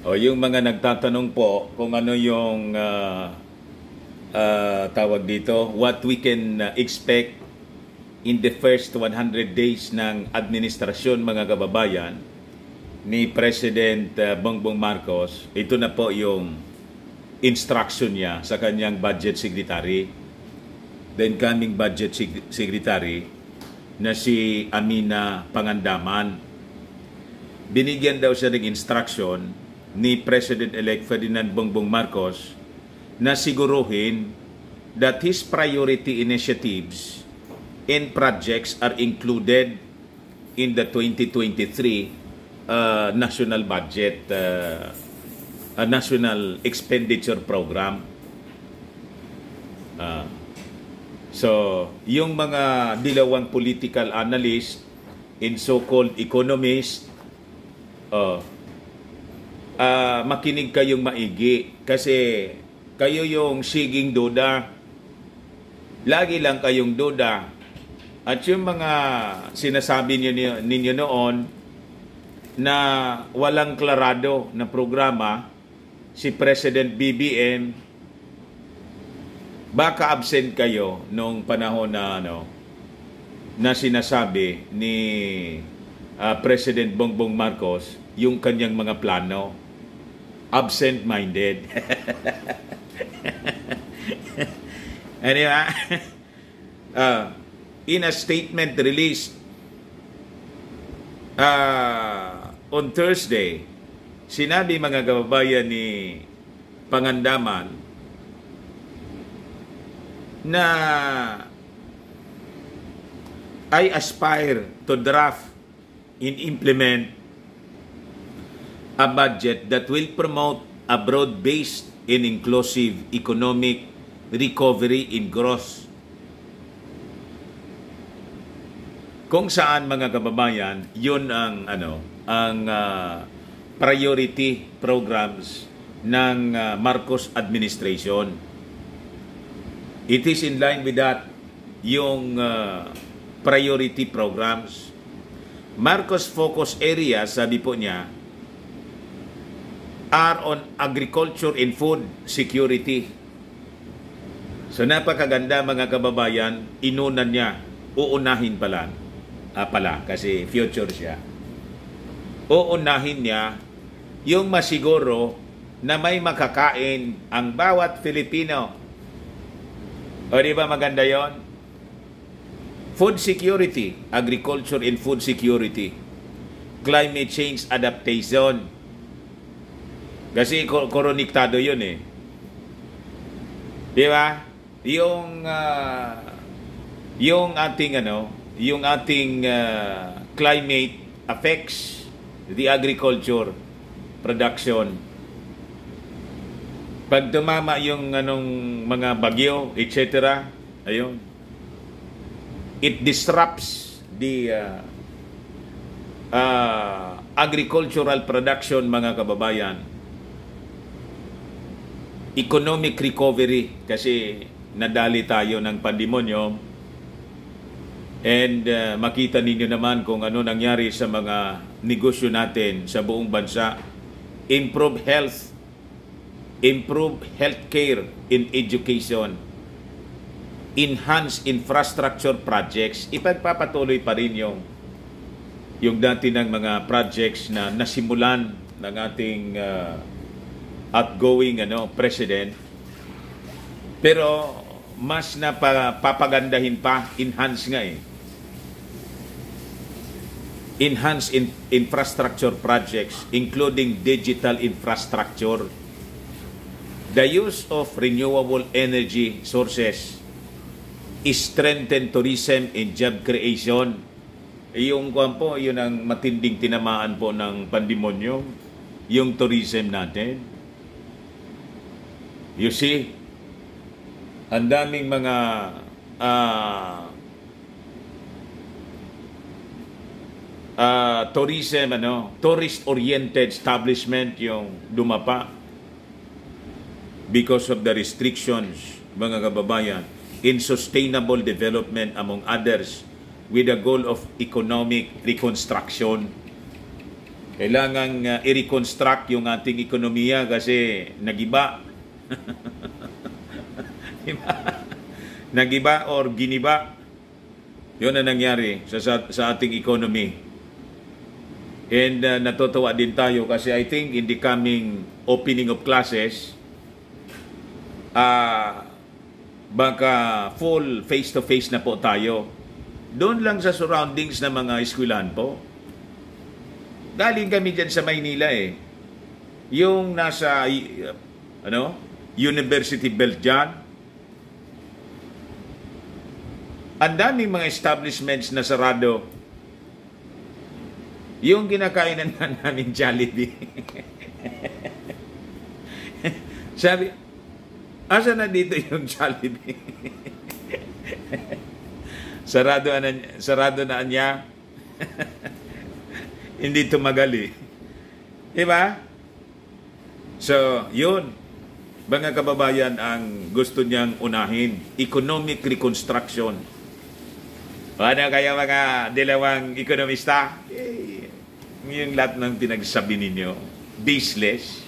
O yung mga nagtatanong po kung ano yung tawag dito, what we can expect in the first 100 days ng administrasyon, mga kababayan, ni President Bongbong Marcos. Ito na po yung instruction niya sa kanyang budget secretary, the incoming budget secretary na si Amina Pangandaman. Binigyan daw siya ng instruction ni President-elect Ferdinand Bongbong Marcos na siguruhin that his priority initiatives and projects are included in the 2023 national budget, national expenditure program. So, yung mga dilawang political analyst and so-called economists, makinig kayong maigi kasi kayo yung siging duda. Lagi lang kayong duda. At yung mga sinasabi ninyo noon na walang klarado na programa, si President BBM, baka absent kayo nung panahon na na sinasabi ni President Bongbong Marcos yung kanyang mga plano. Absent-minded. Anyway, in a statement released on Thursday, sinabi mga kababayan ni Pangandaman na I aspire to draft and implement a budget that will promote a broad-based and inclusive economic recovery in growth. Kung saan mga kababayan, yun ang priority programs ng Marcos administration. It is in line with that yung priority programs. Marcos focus areas, sabi po niya, are on agriculture and food security. So napakaganda mga kababayan, inunan niya, uunahin pala kasi future siya. Uunahin niya yung masiguro na may makakain ang bawat Filipino. O di ba maganda yon? Food security, agriculture and food security, climate change adaptation. Kasi koroniktado yun eh. Di ba? Yung ating climate affects the agriculture production. Pag tumama yung mga bagyo, etc., ayun, it disrupts the agricultural production, mga kababayan. Economic recovery, kasi nadali tayo ng pandemonyo, and makita ninyo naman kung ano nangyari sa mga negosyo natin sa buong bansa. Improve healthcare in education, enhance infrastructure projects. Ipagpapatuloy pa rin yung dati ng mga projects na nasimulan ng ating outgoing president, pero mas napapagandahin pa, enhance nga eh. Enhance infrastructure projects including digital infrastructure, the use of renewable energy sources, strengthen tourism and job creation. Yung yun ang matinding tinamaan po ng pandemonyo, yung tourism natin. You see, ang daming mga tourism, tourist-oriented establishment yung dumapa because of the restrictions, mga kababayan, in sustainable development, among others, with the goal of economic reconstruction. Kailangan i-reconstruct yung ating ekonomiya kasi nagiba. Nagiba or giniba. Yun ang nangyari sa ating economy. And natutuwa din tayo kasi I think in the coming opening of classes, baka full face-to-face na po tayo. Doon lang sa surroundings ng mga eskwelahan po. Galing kami dyan sa Maynila eh. Yung nasa University Belt dyan. Ang daming mga establishments na sarado. Yung kinakainan na namin Jollibee. Sabi, asa na dito yung Jollibee? sarado na niya. Hindi tumagal eh. Diba? So, yun. Mga kababayan, ang gusto niyang unahin, economic reconstruction. Ano kaya mga dalawang ekonomista? Yung lahat ng pinagsabi ninyo, baseless.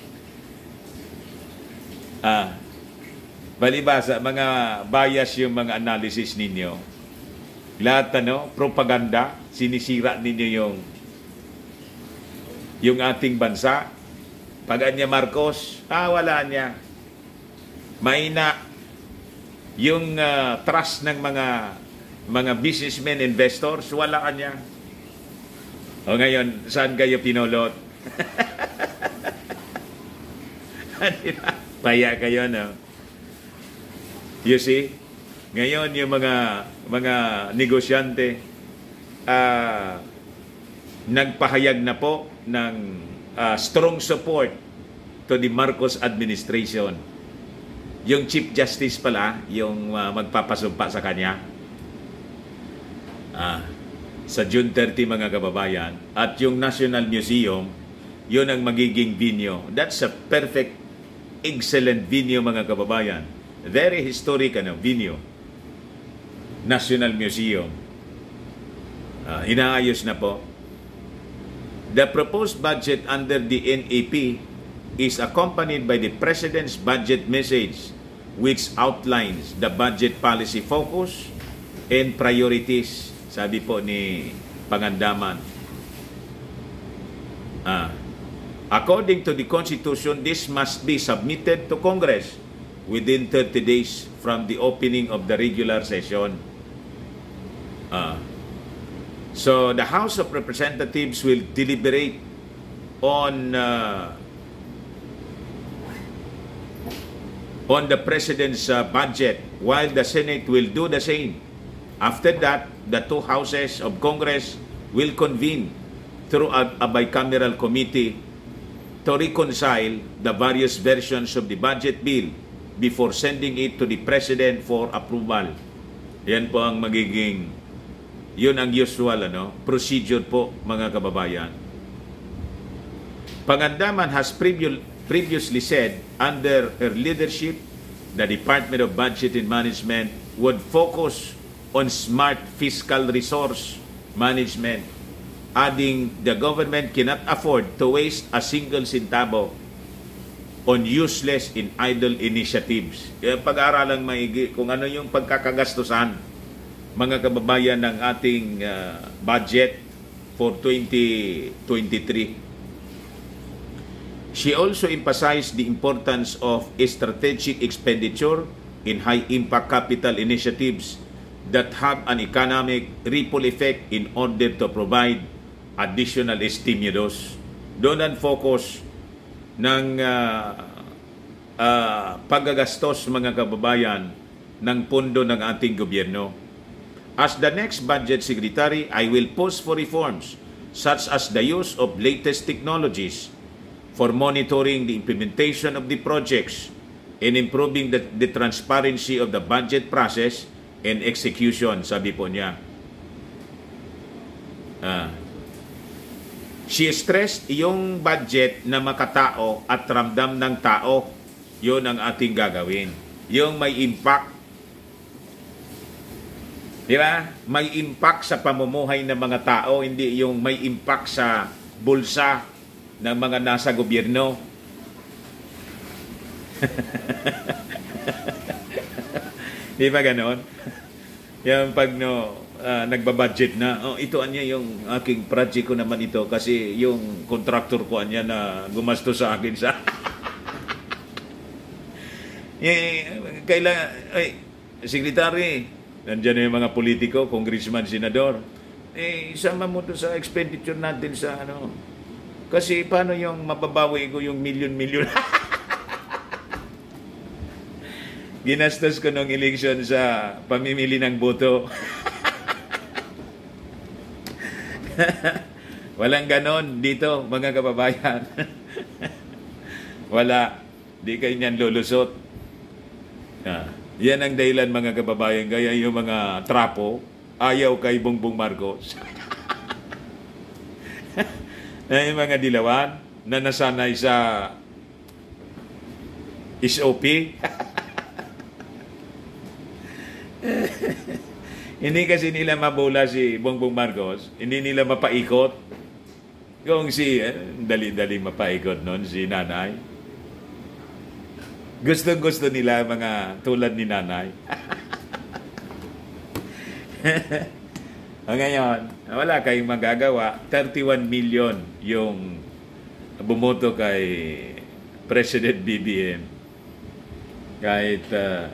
Balibasa, mga bias yung mga analysis ninyo. Lahat propaganda, sinisira ninyo yung ating bansa. Pag anya Marcos, wala niya. Mahina yung trust ng mga businessmen, investors, wala kanya. O ngayon, saan kayo pinulot? Paya kayo, no? You see? Ngayon, yung mga negosyante, nagpahayag na po ng strong support to the Marcos administration. Yung Chief Justice pala, yung magpapasumpa sa kanya. Sa June 30, mga kababayan. At yung National Museum, yun ang magiging venue. That's a perfect, excellent venue, mga kababayan. Very historic venue. National Museum. Inaayos na po. The proposed budget under the NAP is accompanied by the President's budget message, which outlines the budget policy focus and priorities, sabi po ni Pangandaman. According to the Constitution, this must be submitted to Congress within 30 days from the opening of the regular session. So the House of Representatives will deliberate on the President's budget, while the Senate will do the same. After that, the two houses of Congress will convene through a bicameral committee to reconcile the various versions of the budget bill before sending it to the President for approval. Yan po ang magiging, yun ang usual procedure po, mga kababayan. Pangandaman has previously said under her leadership, the Department of Budget and Management would focus on smart fiscal resource management, adding the government cannot afford to waste a single centavo on useless and idle initiatives. Kaya pag-aaralang maigi kung ano yung pagkakagastusan, mga kababayan, ng ating budget for 2023. She also emphasized the importance of strategic expenditure in high-impact capital initiatives that have an economic ripple effect in order to provide additional stimulus. Doon ang focus ng paggagastos, mga kababayan, ng pondo ng ating gobyerno. As the next budget secretary, I will push for reforms such as the use of latest technologies for monitoring the implementation of the projects and improving the transparency of the budget process and execution, sabi po niya. She stressed yung budget na makatao at ramdam ng tao, yun ang ating gagawin. Yung may impact. Di ba? May impact sa pamumuhay ng mga tao, hindi yung may impact sa bulsa ng mga nasa gobyerno. Di ba ganon? Yung pag nagbabudget na, ito anya yung aking project ko naman ito kasi yung contractor ko anya na gumasto sa akin sa kailangan, secretary, nandiyan na yung mga politiko, congressman, senador, isama mo to sa expenditure natin sa kasi paano yung mababawi ko yung milyon-milyon ginastos ko nung election sa pamimili ng boto. Walang ganon dito, mga kababayan. Wala. Di kayo niyan lulusot. Yan ang dahilan, mga kababayan. Kaya yung mga trapo, ayaw kay Bongbong Marcos. Yung mga dilawan na nasanay sa SOP. Hindi kasi nila mabola si Bongbong Marcos, hindi nila mapaikot. Kung dali-dali mapaikot noon si nanay. Gustong-gusto nila mga tulad ni nanay. Ngayon, wala kayong magagawa. 31 million yung bumoto kay President BBM. Kahit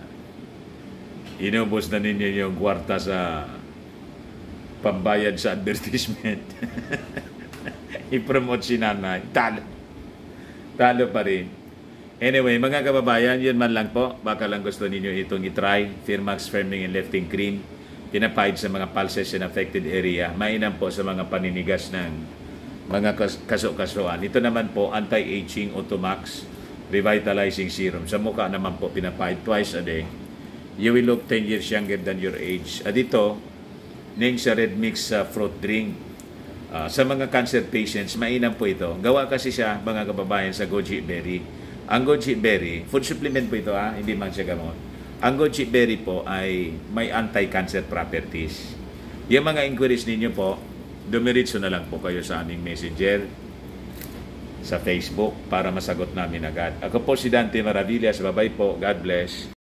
inubos na ninyo yung kwarta sa pambayad sa advertisement. I-promote si nanay. Talo pa rin. Anyway, mga kababayan, yun man lang po. Baka lang gusto ninyo itong itry. Firmax Firming and Lifting Cream. Pinapahid sa mga pulses in affected area. Mainam po sa mga paninigas ng mga kaso-kasuan. Ito naman po, anti-aging Automax Revitalizing Serum. Sa mukha naman po, pinapahid twice a day. You will look 10 years younger than your age. At ito, ning sa Red Mix fruit drink. Sa mga cancer patients, mainam po ito. Gawa kasi siya, mga kababayan, sa goji berry. Ang goji berry, food supplement po ito, hindi man siya gamot. Ang goji berry po ay may anti-cancer properties. Yung mga inquiries ninyo po, dumiritso na lang po kayo sa aming messenger sa Facebook para masagot namin agad. Ako po si Dante Maravillas. Bye-bye po. God bless.